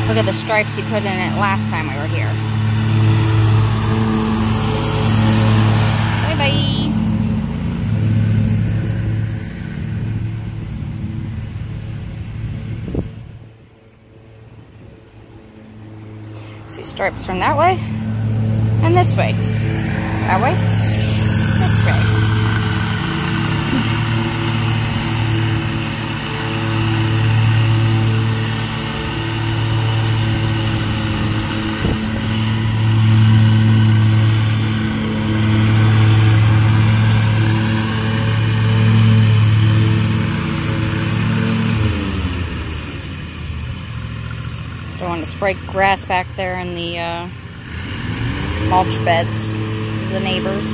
Look at the stripes he put in it last time we were here. Bye-bye. See stripes from that way and this way. That way, this way. Don't want to spray grass back there in the mulch beds of the neighbors.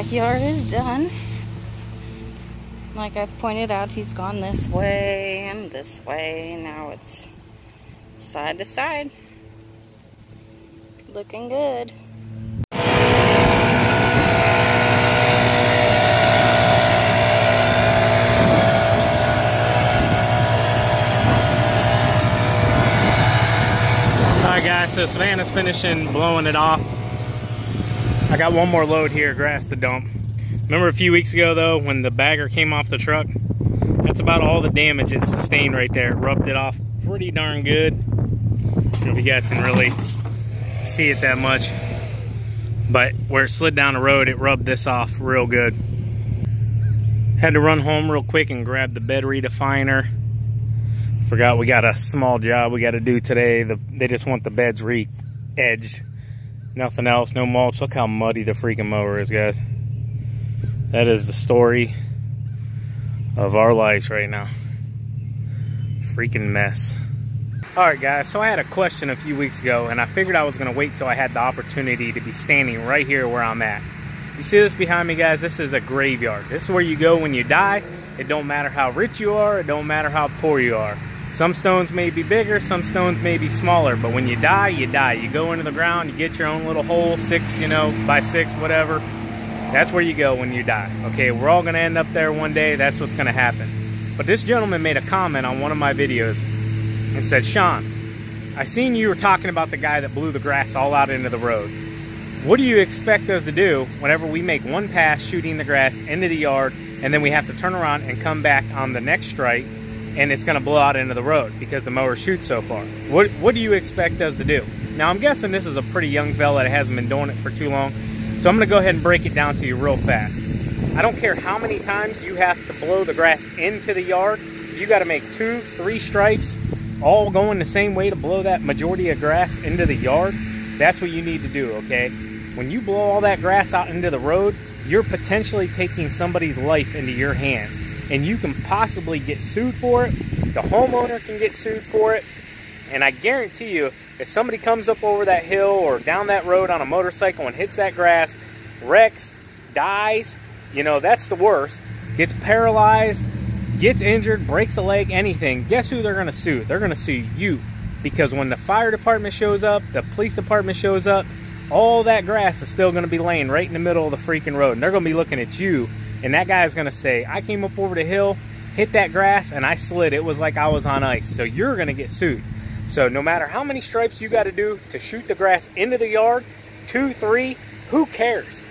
backyard is done. Like I pointed out, he's gone this way and this way. Now it's side to side. Looking good. Alright guys, so Savannah's finishing blowing it off. I got one more load here, grass to dump. Remember a few weeks ago though, when the bagger came off the truck? That's about all the damage it sustained right there. It rubbed it off pretty darn good. I don't know if you guys can really see it that much. But where it slid down the road, it rubbed this off real good. Had to run home real quick and grab the bed redefiner. Forgot we got a small job we got to do today. They just want the beds re-edged. Nothing else, no mulch. Look how muddy the freaking mower is, guys. That is the story of our lives right now. Freaking mess. Alright guys, so I had a question a few weeks ago and I figured I was going to wait till I had the opportunity to be standing right here where I'm at. You see this behind me, guys? This is a graveyard. This is where you go when you die. It don't matter how rich you are, it don't matter how poor you are. Some stones may be bigger, some stones may be smaller, but when you die, you die. You go into the ground, you get your own little hole, 6, you know, by 6, whatever. That's where you go when you die. Okay, we're all gonna end up there one day. That's what's gonna happen. But this gentleman made a comment on one of my videos and said, Sean, I seen you were talking about the guy that blew the grass all out into the road. What do you expect us to do whenever we make one pass shooting the grass into the yard and then we have to turn around and come back on the next strike and it's gonna blow out into the road because the mower shoots so far? What do you expect us to do? Now I'm guessing this is a pretty young fella that hasn't been doing it for too long. So I'm gonna go ahead and break it down to you real fast. I don't care how many times you have to blow the grass into the yard. If you gotta make 2, 3 stripes, all going the same way to blow that majority of grass into the yard, that's what you need to do, okay? When you blow all that grass out into the road, you're potentially taking somebody's life into your hands. And you can possibly get sued for it. The homeowner can get sued for it. And I guarantee you, if somebody comes up over that hill or down that road on a motorcycle and hits that grass, wrecks, dies, you know, that's the worst, gets paralyzed, gets injured, breaks a leg, anything, guess who they're gonna sue? They're gonna sue you. Because when the fire department shows up, the police department shows up, all that grass is still gonna be laying right in the middle of the freaking road. And they're gonna be looking at you, and that guy is gonna say, I came up over the hill, hit that grass, and I slid. It was like I was on ice. So you're gonna get sued. So no matter how many stripes you got to do to shoot the grass into the yard, 2, 3, who cares?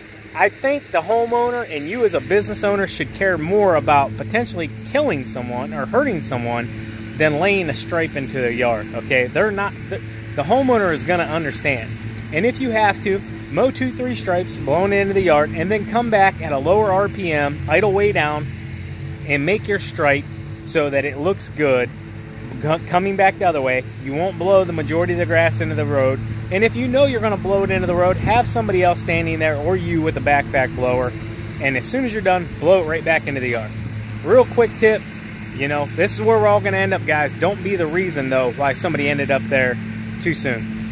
I think the homeowner and you as a business owner should care more about potentially killing someone or hurting someone than laying a stripe into the yard, okay? The homeowner is going to understand. And if you have to, mow 2, 3 stripes, blown into the yard, and then come back at a lower RPM, idle way down, and make your stripe so that it looks good. Coming back the other way, you won't blow the majority of the grass into the road. And if you know you're going to blow it into the road, have somebody else standing there or you with a backpack blower, and as soon as you're done, blow it right back into the yard. Real quick tip, you know, this is where we're all going to end up, guys. Don't be the reason though why somebody ended up there too soon.